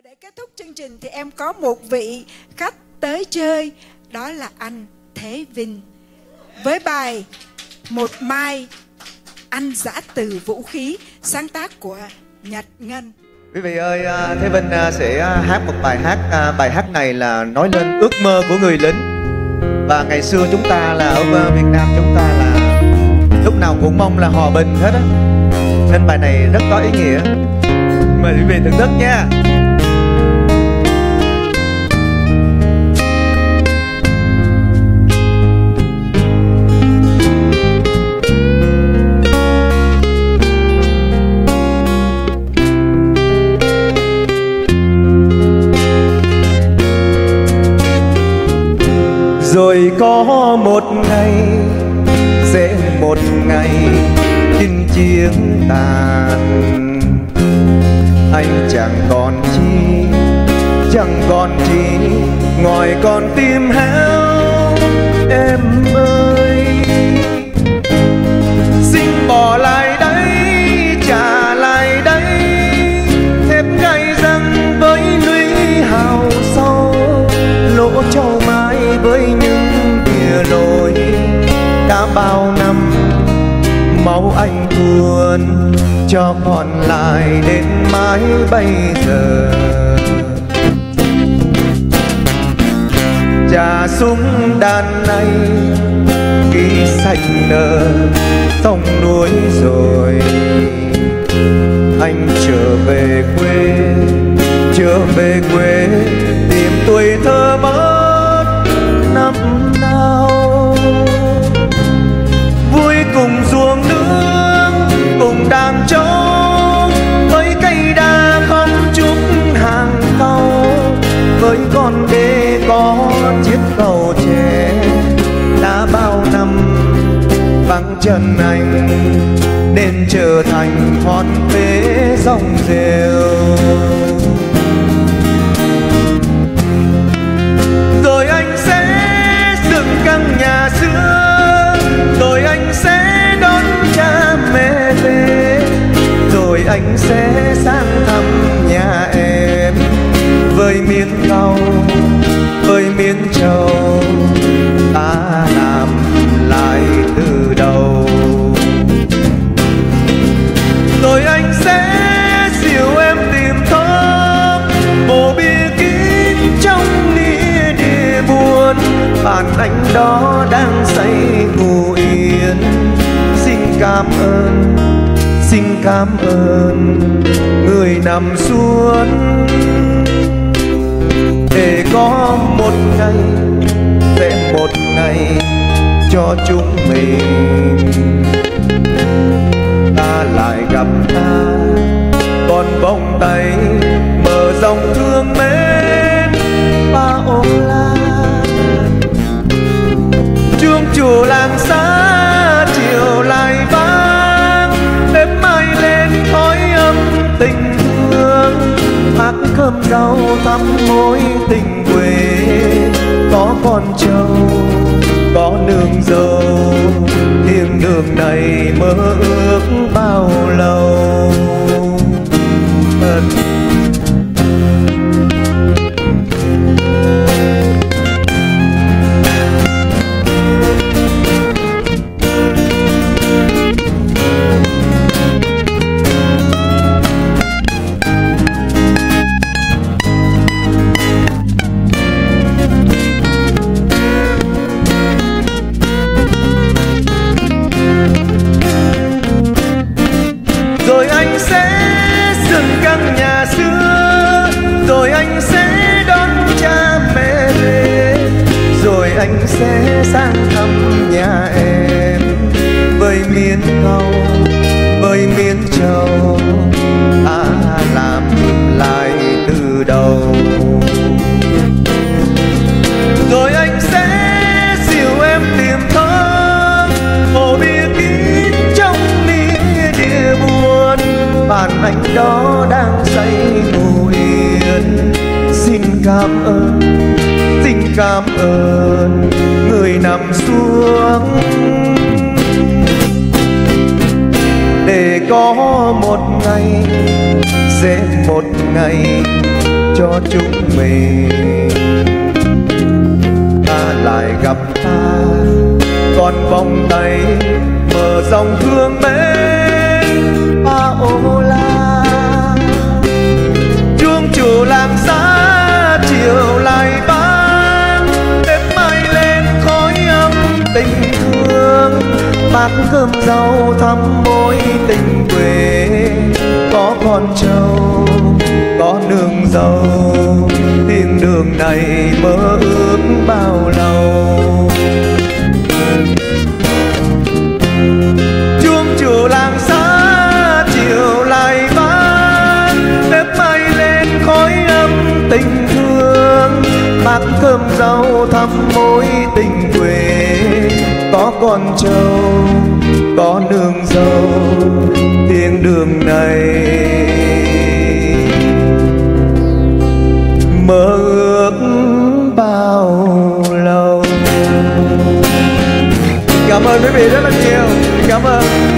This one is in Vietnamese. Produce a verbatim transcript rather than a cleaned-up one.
để kết thúc chương trình thì em có một vị khách tới chơi, đó là anh Thế Vinh với bài Một Mai Anh Giã Từ Vũ Khí, sáng tác của Nhật Ngân. Quý vị ơi, Thế Vinh sẽ hát một bài hát. Bài hát này là nói lên ước mơ của người lính. Và ngày xưa chúng ta là ở Việt Nam, chúng ta là lúc nào cũng mong là hòa bình hết á, nên bài này rất có ý nghĩa. Mời quý vị thưởng thức nha. Rồi có một ngày, sẽ một ngày chinh chiến tàn, anh chẳng còn chi, chẳng còn chi ngoài con tim héo em ơi. Xin bỏ lại đây, trả lại đây, thép gai răng với lũy hào sâu, lỗ châu mai với những bìa lối đã bao năm máu anh tuôn cho còn lại đến mãi bây giờ. Trà súng đàn này khi xanh nở sông núi rồi, anh trở về quê, trở về quê tìm tuổi thơ mất năm nào. Vui cùng ruộng nước, cùng đàn trâu, với cây đa không chút hàng cau, với con đê có chiếc cầu tre đã bao năm vắng chân anh, nên trở thành hòn phế rong rêu. Rồi anh sẽ dựng căn nhà xưa, rồi anh sẽ đón cha mẹ về, rồi anh sẽ sang thăm nhà em với miếng rau, với miếng trầu, ta làm lại từ đầu. Rồi anh sẽ dìu em tìm thơm bộ bia kín trong nghĩa địa buồn, bàn anh đó đang say ngủ yên. Xin cảm ơn, xin cảm ơn người nằm xuống, để có một ngày, sẽ một ngày cho chúng mình ta lại gặp ta, còn vòng tay mở dòng thương mến ba ô la. Chuông chùa làng xa chiều lại vang, đêm mai lên khói âm tình thương, hát cơm rau thắm mối tình quê, có con trâu, có nương dâu, thiên đường này mơ ước bao lâu. Thật anh sẽ sang thăm nhà em với miếng rau, với miếng trầu, ta làm lại từ đầu. Rồi anh sẽ dìu em tìm thơm hồ bia kín trong nghĩa địa buồn, bàn anh đó đang say ngủ yên. Xin cảm ơn, xin cảm ơn người nằm xuống, để có một ngày, sẽ một ngày cho chúng mình. Ta lại gặp ta còn vòng tay mở dòng thương mến a ô la. Chuông chùa làng xa chiều lại vang, đêm mai lên khói âm tình thương. Bát cơm rau thăm mối tình quê, có con trâu có nương dâu, tiếng đường này mơ ước bao lâu. Chuông chùa làng xa chiều lại vang, đêm mai lên khói âm tình thương. Bát cơm rau thăm mối tình quê, có con trâu có nương dâu, tiếng đường này mơ ước bao lâu. Cảm ơn quý vị rất là nhiều. Cảm ơn.